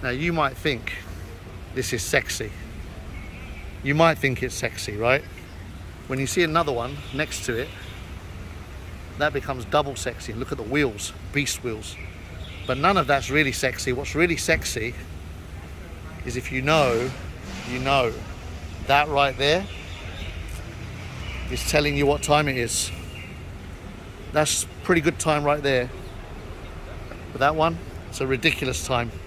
Now you might think this is sexy. You might think it's sexy, right? When you see another one next to it, that becomes double sexy. Look at the wheels, beast wheels. But none of that's really sexy. What's really sexy is if you know, you know. That right there is telling you what time it is. That's pretty good time right there. But that one, it's a ridiculous time.